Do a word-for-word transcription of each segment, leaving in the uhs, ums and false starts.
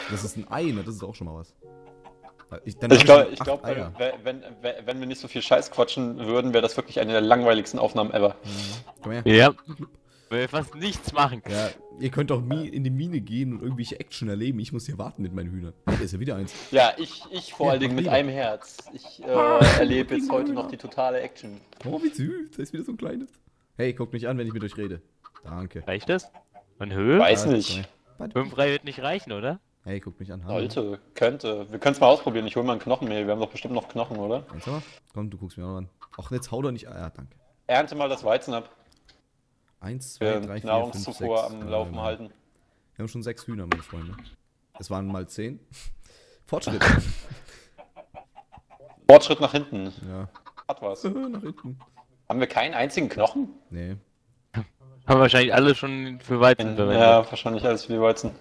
Das ist ein Ei, ne? Das ist auch schon mal was. Ich, dann Ich hab glaube, schon ich acht glaub, Eier. wenn, wenn, wenn wenn wir nicht so viel Scheiß quatschen würden, wäre das wirklich eine der langweiligsten Aufnahmen ever. Komm her. Ja. Will fast nichts machen. Ja, ihr könnt doch mi in die Mine gehen und irgendwelche Action erleben. Ich muss hier warten mit meinen Hühnern. Da ist ja wieder eins. Ja, ich, ich vor Ja, allen Dingen mach mit lieber. einem Herz. Ich äh, Ah, erlebe jetzt Ding, heute Hühner. noch die totale Action. Oh, wie süß. Da ist wieder so ein kleines. Hey, guckt mich an, wenn ich mit euch rede. Danke. Reicht das? Und Höhe? Weiß Ah, nicht. komm her. Fünf Reihe wird nicht reichen, oder? Hey, guckt mich an. Hallo. Sollte, könnte. Wir können es mal ausprobieren. Ich hole mal ein Knochenmehl. Wir haben doch bestimmt noch Knochen, oder? Eins noch? Komm, du guckst mir auch an. Ach, jetzt hau doch nicht. Ah, ja, danke. Ernte mal das Weizen ab. Eins, zwei, Wir drei, vier, fünf, Nahrungszufuhr sechs. am Laufen ähm, halten. Wir haben schon sechs Hühner, meine Freunde. Es waren mal zehn. Fortschritt. Fortschritt nach hinten. Ja. Hat was. Nach hinten. Haben wir keinen einzigen Knochen? Nee. Haben wahrscheinlich alle schon für Weizen verwendet. Ja, wahrscheinlich alles für die Weizen.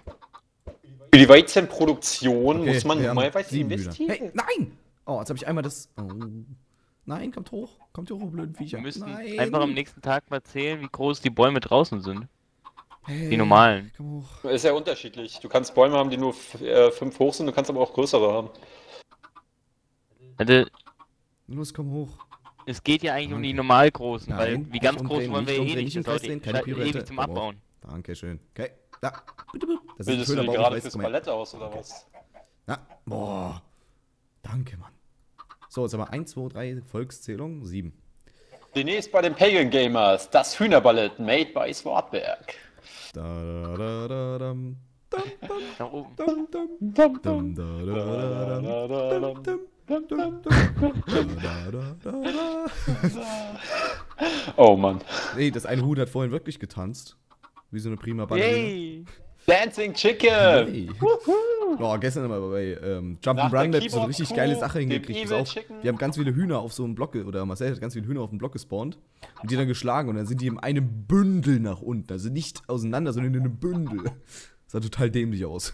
Für die Weizenproduktion Okay, muss man wir haben mal Weizen sieben Hühner. investieren. Hey, nein! Oh, jetzt habe ich einmal das. Oh. Nein, kommt hoch. Kommt hoch, blöden Viecher. Wir müssen Nein. einfach am nächsten Tag mal zählen, wie groß die Bäume draußen sind. Hey, Die normalen. Komm hoch. Ist ja unterschiedlich. Du kannst Bäume haben, die nur f- äh, fünf hoch sind, du kannst aber auch größere haben. Also, Los, komm hoch. es geht ja eigentlich um die Danke. normal großen, Nein, weil wie ganz nicht groß umdrehen, wollen wir nicht eh umdrehen, nicht. nicht Das im Kreis dauert drehen, keine scha- Pirouette. ewig zum Komm hoch. Abbauen. Dankeschön. Okay. Da. Bitte, bitte. Das ist Bildest du schön, dir aber auch gerade weiß, fürs komm her. Ballett aus, oder was? Ja. Boah. Danke, Mann. So, jetzt haben wir eins, zwei, drei, Volkszählung, sieben. Demnächst bei den Pagan Gamers, das Hühnerballett made by Swartberg. Da, da, da, da, dam, dam, dam, Nach oben. dam, dam, Dum, dam, da, da, da, dam, dam, dam, dam, dam, da, da, da, da. Oh Mann. Nee, das eine Huhn hat vorhin wirklich getanzt. Wie so eine prima Ballerina. Yay! Dancing Chicken! Hey. Oh, gestern haben wir bei ähm, Jump Nach and der Run Lab so eine Keyboard richtig Crew, geile Sache dem hingekriegt. Pass Evil auf, Chicken. wir haben ganz viele Hühner auf so einem Block, oder Marcel hat ganz viele Hühner auf dem Block gespawnt und die dann geschlagen und dann sind die in einem Bündel nach unten. Also nicht auseinander, sondern in einem Bündel. Das sah total dämlich aus.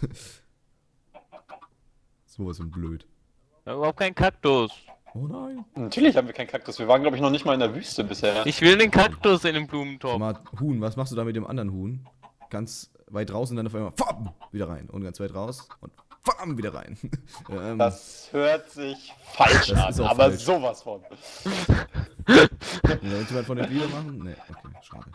So was von blöd. Überhaupt kein Kaktus. Oh nein. Natürlich haben wir keinen Kaktus. Wir waren, glaube ich, noch nicht mal in der Wüste bisher. Ich will den Kaktus in dem Sag Blumentopf. mal, Huhn, was machst du da mit dem anderen Huhn? Ganz weit raus und dann auf einmal fam, wieder rein. Und ganz weit raus und fam, wieder rein. ähm, Das hört sich falsch Das an, ist auch aber falsch. sowas von. Soll jemand von den Gliedern machen? Nee, okay, schade.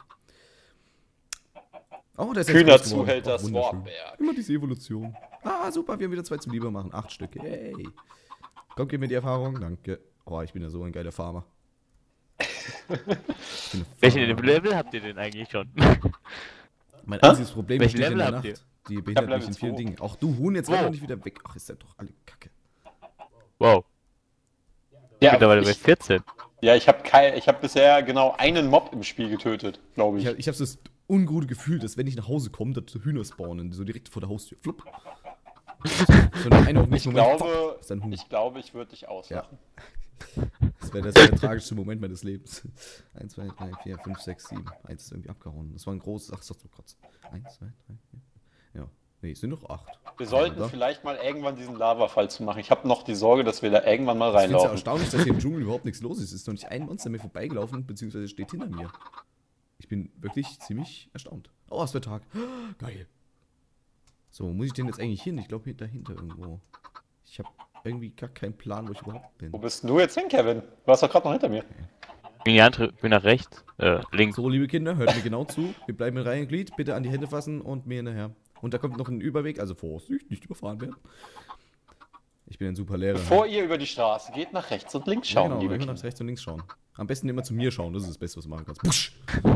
Oh, der ist jetzt Kühner groß geworden. Zuhälter Oh, wunderschön. Swartberg. Immer diese Evolution. Ah, super, wir haben wieder zwei zum Lieber machen. Acht Stück. Yay. Komm, gib mir die Erfahrung. Danke. Oh, ich bin ja so ein geiler Farmer. Ich bin ein Welchen Farmer. Level habt ihr denn eigentlich schon? Mein einziges Problem Welchen besteht in Level der habt Nacht. Die behindert Level mich in vielen zwei. Dingen. Auch du, Huhn, jetzt Wo? renn doch nicht wieder weg. Ach, ist ja doch alle Kacke. Wow. Ja, Mittlerweile bei ich, vierzehn. ja, ich habe hab bisher genau einen Mob im Spiel getötet, glaube Ich, ich. hab- ich habe das ungute Gefühl, dass wenn ich nach Hause komme, dass so Hühner spawnen, so direkt vor der Haustür. Flupp. So nach einem Ich Moment, glaube, pop, ist ein Huhn. ich glaube, ich würde dich auslachen. Das wäre das wär der tragischste Moment meines Lebens. eins, zwei, drei, vier, fünf, sechs, sieben. Eins ist irgendwie abgehauen. Das war ein großes. Ach, sagst du Kotz. eins, zwei, drei, vier. Ja. Nee, es sind noch acht. Wir sollten Oder? vielleicht mal irgendwann diesen Lavafall zu machen. Ich habe noch die Sorge, dass wir da irgendwann mal Ich finde es ja reinlaufen. erstaunlich, dass hier im Dschungel überhaupt nichts los ist. Es ist noch nicht ein Monster mir vorbeigelaufen, beziehungsweise steht hinter mir. Ich bin wirklich ziemlich erstaunt. Oh, es wird Tag. Geil. So, wo muss ich denn jetzt eigentlich hin? Ich glaube dahinter irgendwo. Ich habe irgendwie gar keinen Plan, wo ich überhaupt bin. Wo bist denn du jetzt hin, Kevin? Du warst doch gerade noch hinter mir. Bin die andere, bin nach rechts. Äh, links. So, liebe Kinder, hört mir genau zu. Wir bleiben in Reihe und Glied. Bitte an die Hände fassen und mir hinterher. Und da kommt noch ein Überweg, also Vorsicht, nicht überfahren werden. Ich bin ein super Lehrer. Bevor ihr über die Straße geht, nach rechts und links ja, schauen, genau, liebe immer Kinder. nach rechts und links schauen. Am besten immer zu mir schauen, das ist das Beste, was du machen kannst. Pusch.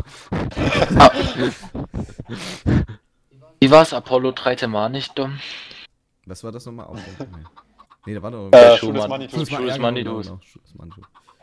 Wie war's? Apollo drei Mal nicht dumm? Was war das nochmal? Oh, nee. nee, da war doch... Äh, Schumann. Schuh des Manitou. Schuss- Schuss- ja, Manitou. genau, genau, Schuss- Manitou.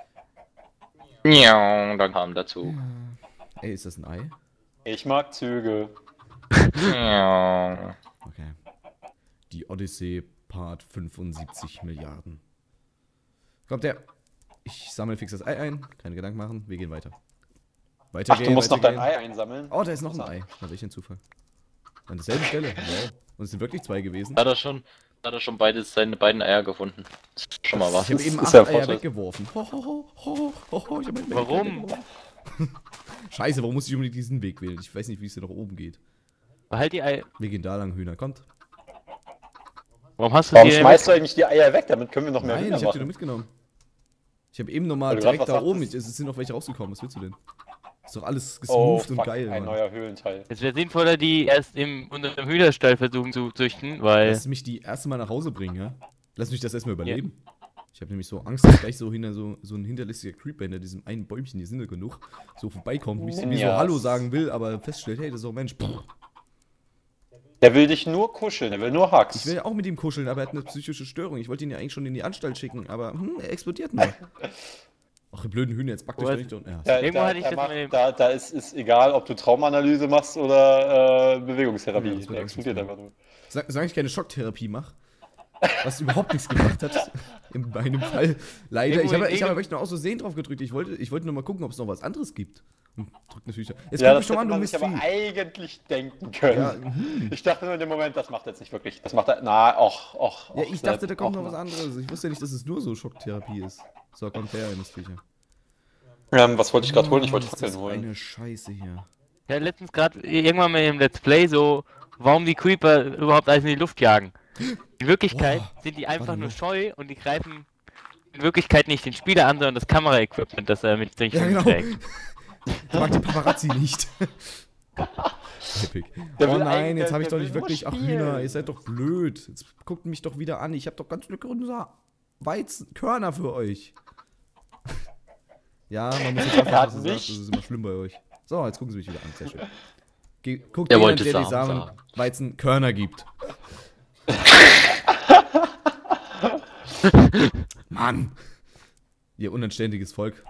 Ja, dann kam dazu. Ey, ist das ein Ei? Ich mag Züge. Ja. Okay. Die Odyssee Part fünfundsiebzig Milliarden. Kommt her. Ich sammle fix das Ei ein. Keine Gedanken machen. Wir gehen weiter. Weiter Ach, du musst noch dein Ei einsammeln. Oh, da ist noch ein Ei. Na, welch ein Zufall. An derselben Stelle. Wow. Und es sind wirklich zwei gewesen. Hat er schon, hat er schon beide, seine beiden Eier gefunden. Das ist schon mal was. Ich habe eben ist acht ja ein Eier Vorteil. weggeworfen. Ho, ho, ho, ho, ho, ho, ich hab mein Warum? Ei weggeworfen. Scheiße, warum muss ich unbedingt diesen Weg wählen? Ich weiß nicht, wie es hier nach oben geht. Behalt die Ei. Wir gehen da lang, Hühner. Kommt. Warum hast du Warum die schmeißt du eigentlich die Eier weg? Damit können wir noch mehr Nein, Hühner ich hab die machen. nur mitgenommen. Ich habe eben nochmal Weil du grad direkt was da oben, sagtest. ich, es sind noch welche rausgekommen, was willst du denn? Ist doch alles Oh, gesmoothed und fuck, geil, ein Mann. neuer Höhlenteil. Es wäre sinnvoller, die erst im, unter dem Hühnerstall versuchen zu züchten, weil... Lass mich die erste Mal nach Hause bringen, ja? Lass mich das erstmal überleben. Ich habe nämlich so Angst, dass gleich so hinter so, so ein hinterlistiger Creeper hinter diesem einen Bäumchen, die sind ja genug, so vorbeikommt, mich, mir so Ninjas. Hallo sagen will, aber feststellt, hey, das ist doch ein Mensch. Pff. Der will dich nur kuscheln, der will nur Hacks. Ich will ja auch mit ihm kuscheln, aber er hat eine psychische Störung. Ich wollte ihn ja eigentlich schon in die Anstalt schicken, aber hm, er explodiert nur. Ach, die blöden Hühner, jetzt packt euch What? doch nicht und. Ja. Da, Irgendwo da, hatte ich da, das macht, mal im- da, da ist, ist egal, ob du Traumanalyse machst oder äh, Bewegungstherapie. Ja, das wird der alles explodiert nichts einfach nur. Sag, sag ich keine Schocktherapie mache, was überhaupt nichts gebracht hat. In meinem Fall. Leider. Ich Irgendwo habe in ich hab irgendeinem- echt nur aus Versehen drauf gedrückt. Ich wollte, ich wollte nur mal gucken, ob es noch was anderes gibt. Und drück natürlich. Jetzt Ja, guck das mich doch hätte mal an, du man Mist sich aber Vieh. eigentlich denken können. Ja, hm. Ich dachte nur in dem Moment, das macht jetzt nicht wirklich. Das macht er. Na, och, och. Ja, och, ich dachte, da kommt och, noch was anderes. Ich wusste ja nicht, dass es nur so Schocktherapie ist. So, kommt her, Mistviecher. Ähm, was wollte ich gerade holen? Ich Oh, wollte ist Fackeln das holen. eine Scheiße hier. Ja, letztens gerade irgendwann mal im Let's Play so, warum die Creeper überhaupt alles in die Luft jagen. In Wirklichkeit Boah, sind die einfach warte nur noch. scheu und die greifen in Wirklichkeit nicht den Spieler an, sondern das Kameraequipment, das er mit sich Ja, genau. trägt. Ich mag die Paparazzi nicht. Epic. Der Oh will nein, eigentlich- jetzt habe ich der doch nicht will nur wirklich. Ach, spielen. Hühner, ihr seid doch blöd. Jetzt guckt mich doch wieder an. Ich habe doch ganz leckere Weizen, Körner für euch. Ja, man muss jetzt Er aufpassen, hat was ihr sagt. nicht. Das ist immer schlimm bei euch. So, jetzt gucken sie mich wieder an. Sehr schön. Ge guckt Er jemand, wollte der die Samen Samen sagen. Weizen Körner gibt. Mann! Ihr unanständiges Volk.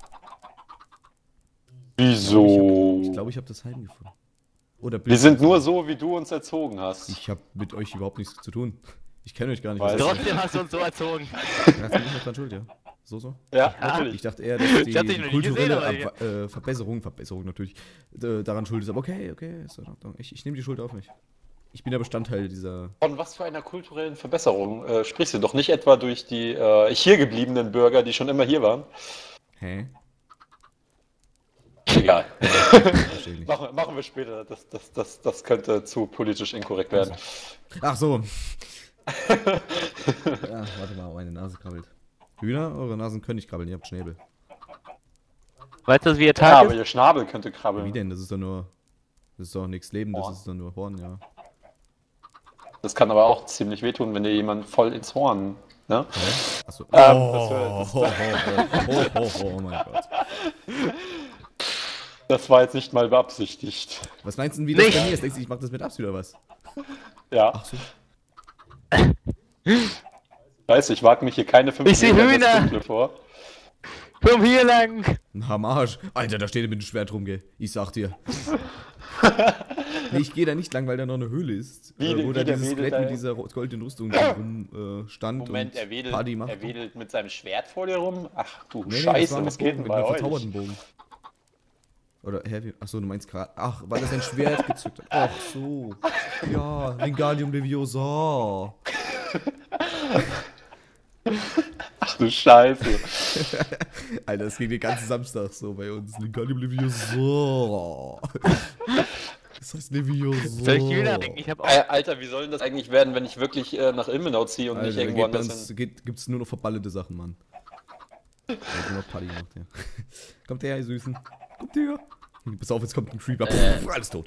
Wieso? Ich glaube, ich habe das Heim gefunden. Oder Wir sind nur so, wie du uns erzogen hast. Ich habe mit euch überhaupt nichts zu tun. Ich kenne euch gar nicht. Weiß Was ich. Trotzdem hast du uns so erzogen. Ja, das bin ich noch dran schuld, ja. So, so. Ja, Ja. natürlich. Ich dachte eher, dass die, Ich hab dich die noch nie gesehen, kulturelle aber Ab äh, Verbesserung, Verbesserung natürlich, äh, daran schuld ist. Aber okay, okay, ist in Ordnung. Ich, ich nehme die Schuld auf mich. Ich bin der Bestandteil dieser. Von was für einer kulturellen Verbesserung äh, sprichst du? Doch nicht etwa durch die äh, hier gebliebenen Bürger, die schon immer hier waren. Hä? Egal. Verstehe ich nicht. Machen, machen wir später. Das, das, das, das könnte zu politisch inkorrekt werden. Ach so. Ja, warte mal, meine Nase krabbelt. Hühner, eure Nasen können nicht krabbeln, ihr habt Schnäbel. Weißt du, wie ihr Ja, Tag aber ist? ihr Schnabel könnte Wie krabbeln. denn? Das ist doch nur. Das ist doch nichts Lebendes, Horn. das ist doch nur Horn, ja. Das kann aber auch ziemlich wehtun, wenn dir jemand voll ins Horn. Ne? Achso. Ähm, das oh, wär- oh, oh, oh, oh, oh, oh mein Gott. Das war jetzt nicht mal beabsichtigt. Was meinst du denn, wie das Nicht. bei mir ist? Denkst du, ich mach das mit Absicht oder was? Ja, Ach so. weiß ich, wag mich hier keine fünf Ich seh Meter ins Hühner. Dunkle vor. Komm hier lang! Na, am Arsch. Alter, da steht er mit dem Schwert rum, gell. Ich sag dir. Nee, ich gehe da nicht lang, weil da noch eine Höhle ist. Wie- äh, wo wie da der dieses wedelt Skelett da- mit dieser ro- goldenen Rüstung rum äh, stand Moment, und er wedelt, Party macht. er wedelt mit seinem Schwert vor dir rum? Ach du Nee, nee, das Scheiße, war was ein geht Bogen denn mit bei einem euch? verzauberten Bogen. Oder, hä, wie, achso, du meinst gerade, ach, weil er sein Schwert gezückt hat. Ach so. Ja, Wingardium Leviosa. Ach du Scheiße. Alter, das ging den ganzen Samstag so bei uns. Wingardium Leviosa. Das heißt Leviosa. Soll ich die Hühner bringen? Ich hab auch. Äh, Alter, wie soll denn das eigentlich werden, wenn ich wirklich äh, nach Ilmenau ziehe und nicht Alter, da irgendwo geht bei anders uns, hin? geht, gibt's nur noch verballete Sachen, Mann. Da wird nur noch Party gemacht, ja. Kommt her, ihr Süßen. Kommt her. Pass auf, jetzt kommt ein Creeper. Puh, alles tot.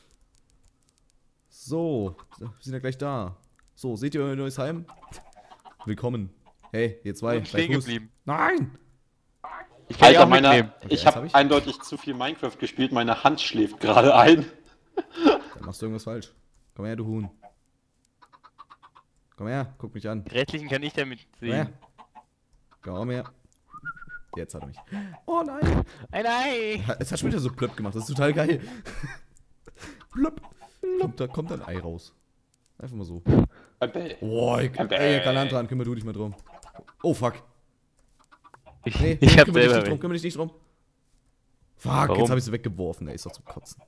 So, wir sind ja gleich da. So, seht ihr euer neues Heim? Willkommen. Hey, ihr zwei. Und stehen bei Fuß. geblieben. Nein! Ich kann die Alter, auch meiner, mitnehmen. Okay, ich jetzt habe hab ich. eindeutig zu viel Minecraft gespielt, meine Hand schläft gerade ein. Dann machst du irgendwas falsch. Komm her, du Huhn. Komm her, guck mich an. Die restlichen kann ich damit Komm her. sehen. Komm her. Jetzt hat er mich. Oh nein! Ein Ei! Es hat schon wieder so plöpp gemacht, das ist total geil. Plöpp. Kommt da kommt ein Ei raus. Einfach mal so. Ein Bell. Oh, ich, Ein ey, Bell. Kalantran, kümmere du dich mal drum. Oh, fuck. Ich, Nee, ich nee, hab kümmere dich selber nicht drum, mich. kümmere dich nicht drum. Fuck, Warum? jetzt habe ich sie weggeworfen, ey, ist doch zum Kotzen.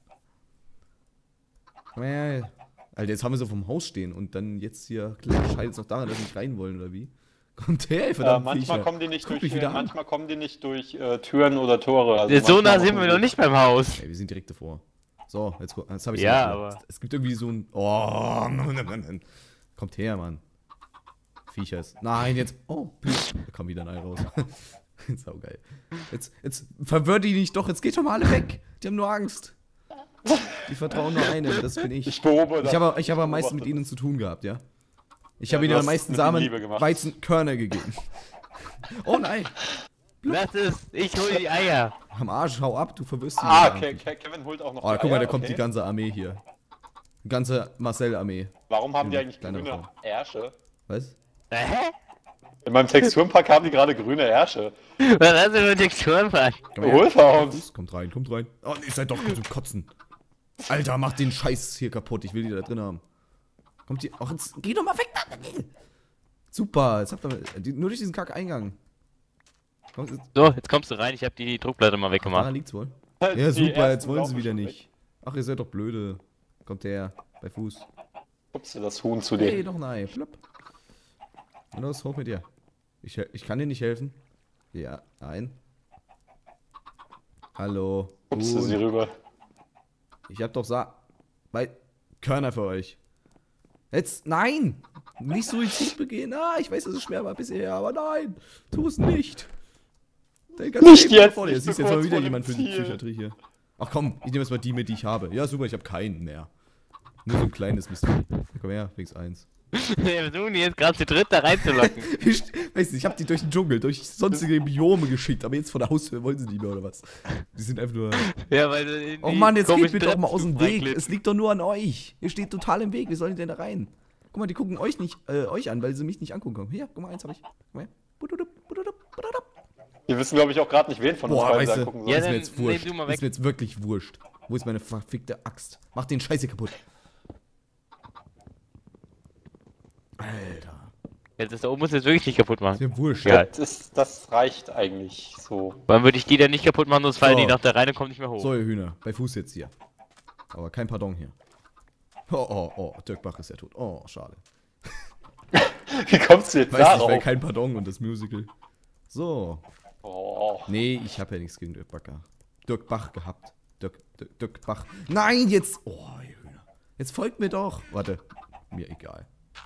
Komm her. Alter, jetzt haben wir sie vom Haus stehen und dann jetzt hier, klar, scheint es noch daran, dass wir nicht rein wollen, oder wie? Kommt her, ey, Äh, verdammt. manchmal Viecher. kommen die nicht Guck durch, mich wieder äh, an. manchmal kommen die nicht durch äh, Türen oder Tore. Also Ja, so nah manchmal sind machen wir die- noch nicht beim Haus. Ey, wir sind direkt davor. So, jetzt, gu- jetzt habe ich Ja, aber- Es gibt irgendwie so ein. Oh, Mann, Mann, Mann. Kommt her, Mann. Viecher ist. Nein, jetzt. Oh, Blitz. Da kam wieder ein Ei raus. Saugeil. Jetzt, jetzt verwirrt die nicht doch. Jetzt geht schon mal alle weg. Die haben nur Angst. Die vertrauen nur einem. Das bin ich. Ich beobachte. Ich habe ich hab am meisten mit ihnen zu tun gehabt, ja. Ich habe Ja, ihnen du am hast meisten mit ihnen Samen, Liebe gemacht. Weizen, Körner gegeben. Oh nein. Das ist, ich hole die Eier. Am Arsch, hau ab, du verwirrst die. Ah, Leute. Ke Ke Kevin holt auch noch Oh, die guck mal, Eier, da kommt okay. die ganze Armee hier. Die ganze Marcel-Armee. Warum haben die eigentlich Kleiner grüne Frau. Ärsche? Was? Hä? In meinem Texturenpack haben die gerade grüne Ärsche. Was hast du für Texturen, Mann? Komm her. Wohlfahrens. Kommt rein, kommt rein. Oh, ihr seid doch zum Kotzen. Alter, mach den Scheiß hier kaputt. Ich will die da drin haben. Kommt die. Ach, jetzt geh doch mal weg. Super, jetzt habt ihr die, nur durch diesen Kack-Eingang. Kommt, jetzt, So, jetzt kommst du rein, ich habe die Druckplatte mal daran weggemacht. liegt's wohl. Die Ja, super, jetzt ersten wollen sie laufen wieder schon nicht. weg. Ach, ihr seid doch blöde. Kommt her, bei Fuß. Guckst du das Huhn zu Hey, dir? doch nein, plopp. Und los, hoch mit dir. Ich, hel- ich kann dir nicht helfen. Ja, ein. Hallo. Guckst du sie Huhn. rüber? Ich hab doch Sa... Bei Körner für euch. Jetzt, nein! Nicht Suizid begehen. Ah, ich weiß, dass es schwer war bisher, aber nein! Tu es nicht! Dein ganzes Nicht Leben jetzt, vor dir. nicht so Siehst jetzt mal kurz wieder vor dem jemand für die Ziel. Psychiatrie hier. Ach komm, ich nehme jetzt mal die mit, die ich habe. Ja, super, ich habe keinen mehr. Nur so ein kleines Mystery. Komm her, fix eins. Wir versuchen die jetzt gerade zu dritt da reinzulocken. Ich, weiß nicht, ich habe die durch den Dschungel, durch sonstige Biome geschickt, aber jetzt vor der Haustür wollen sie nicht mehr, oder was? Die sind einfach nur... Ja, weil du in Oh die Mann, jetzt geht komischen bitte doch mal aus dem Treppenstufen Weg. reinglitzt. Es liegt doch nur an euch. Ihr steht total im Weg. Wie sollen die denn da rein? Guck mal, die gucken euch nicht, äh, euch an, weil sie mich nicht angucken können. Hier, guck mal, eins habe ich. Guck mal her. Bududup, bududup, bududup. Wir wissen, glaube ich, auch gerade nicht, wen von uns Boah, beiden weißt da du, gucken Ja, ist sollen. mir dann jetzt wurscht. nehm du mal Ist weg. mir jetzt wirklich wurscht. Wo ist meine verfickte Axt? Mach den Scheiße kaputt. Alter. Jetzt ist da oben, muss jetzt wirklich nicht kaputt Ist machen. mir wurscht. Ja. Das, ist, das reicht eigentlich so. Wann würde ich die denn nicht kaputt machen, sonst fallen So. die nach der Reihe und kommen nicht mehr hoch. So, ihr Hühner. Bei Fuß jetzt hier. Aber kein Pardon hier. Oh, oh, oh. Dirk Bach ist ja tot. Oh, schade. Wie kommst du jetzt Weiß nicht, weil darauf? kein Pardon und das Musical. So. Oh. Nee, ich habe ja nichts gegen Dirk Bach gehabt. Dirk Bach gehabt. Dirk, Dirk, Dirk Bach. Nein, jetzt. Oh, ihr Hühner. Jetzt folgt mir doch. Warte. Mir egal.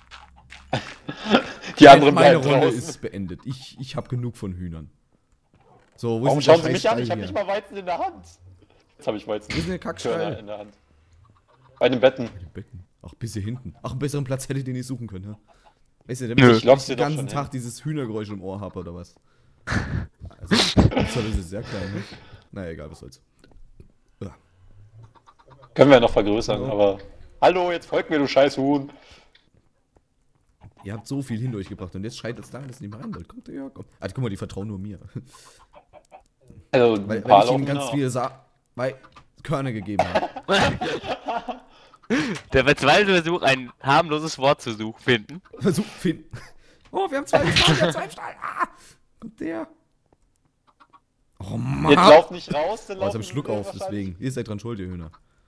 Die anderen Meine bleiben Runde draußen. ist beendet. Ich, ich habe genug von Hühnern. So, wo Warum ist denn schauen der Sie mich an? Ich Scheißstall habe nicht hier? mal Weizen in der Hand. Jetzt habe ich Weizen. Wo ist denn der Körner Kackstall? in der Hand. Bei den Betten. Die Becken. Ach, bis hier hinten. Ach, einen besseren Platz hättet ihr nicht suchen können, hä? Weißt du, Nö. damit ich Ich lock's den dir doch ganzen schon Tag hin. dieses Hühnergeräusch im Ohr habe, oder was? Also, das ist sehr klein, ne? Naja, egal, was soll's. Ja. Können wir noch vergrößern, Ja. aber... Hallo, jetzt folgt mir, du scheiß Huhn. Ihr habt so viel hindurchgebracht und jetzt scheitert es daran, dass ihr nicht mehr rein wollt. Kommt her, komm. Also, guck mal, die vertrauen nur mir. Also, ein Weil, paar weil ich ihnen laufen ganz nach. viele Sa weil Körner gegeben habe. Der verzweifelte Versuch, ein harmloses Wort zu suchen, finden. Versuch finden. Oh, wir haben zwei im Stall, wir haben zwei im Stall. Ah, kommt der. Oh Mann. Jetzt lauf nicht raus, dann Oh, jetzt laufen hab ich Schluck sie auf, wahrscheinlich- deswegen. Ihr seid dran schuld, ihr Hühner.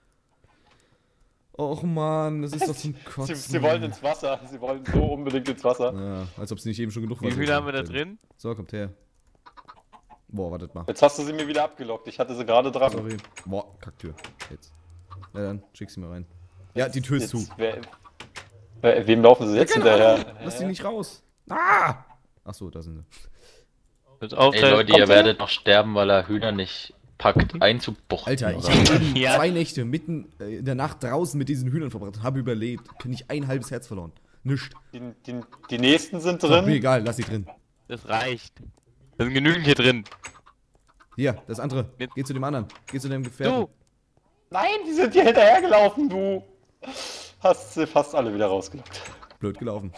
Och Mann, das ist doch zum Sie, Kotzen. sie wollen ins Wasser. Sie wollen so unbedingt ins Wasser. Ja, als ob es nicht eben schon genug Wie Wasser viele haben wir da gibt. drin? So, kommt her. Boah, wartet mal. Jetzt hast du sie mir wieder abgelockt. Ich hatte sie gerade dran. Sorry. Boah, Kacktür. Jetzt. Na dann, schick sie mal rein. Ja, die Tür ist zu. Jetzt, wer, wer, wem laufen sie jetzt Keine hinterher? Ahnung, lass die nicht raus. Ah! Achso, da sind sie. Jetzt auf Ey der- Leute, kommt ihr ihr? werdet noch sterben, weil er Hühner nicht packt einzubuchten. Alter, ich oder? habe eben Ja. zwei Nächte mitten äh, in der Nacht draußen mit diesen Hühnern verbracht und habe überlebt. Bin ich ein halbes Herz verloren. Nischt. Die, die, die nächsten sind So, drin. mir egal, lass sie drin. Das reicht. Da sind genügend hier drin. Hier, das andere. Mit- Geh zu dem anderen. Geh zu deinem Gefährten. Du! Nein, die sind dir hinterhergelaufen, du. Hast sie fast alle wieder rausgelockt. Blöd gelaufen.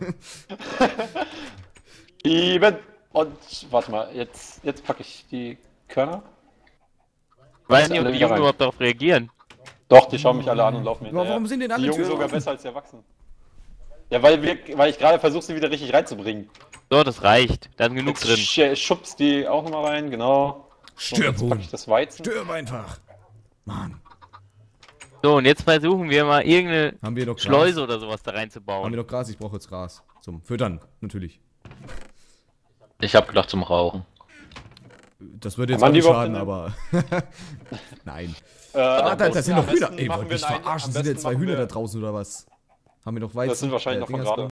Eben. Und warte mal, jetzt, jetzt packe ich die Körner. Ich weiß Jetzt nicht, ob alle die wieder Jungen rein. überhaupt darauf reagieren. Doch, die schauen mich alle an und laufen Aber hinterher. warum sind denn alle Die Jungen Türen sogar offen? besser als die Erwachsenen? Ja, weil, wir, weil ich gerade versuche, sie wieder richtig reinzubringen. So, das reicht. Da sind genug Jetzt drin. sch- schubst die auch nochmal rein, genau. So, Stirb, jetzt packe Huhn. ich das Weizen. Stirb einfach. Mann. So, und jetzt versuchen wir mal irgendeine Haben wir noch Gras? Schleuse oder sowas da Haben wir reinzubauen. noch Gras? Ich brauche jetzt Gras. Zum Füttern, natürlich. Ich hab gedacht zum Rauchen. Das würde jetzt Kann auch man nicht die schaden, überhaupt aber... Nein. Äh, Ah, da, da am sind noch besten Hühner. Ey, machen wollt wir mich nein, verarschen? am Sind ja besten zwei machen Hühner wir- da draußen oder was? Haben wir noch Weizen? Das sind wahrscheinlich noch von Dingersbaum? gerade.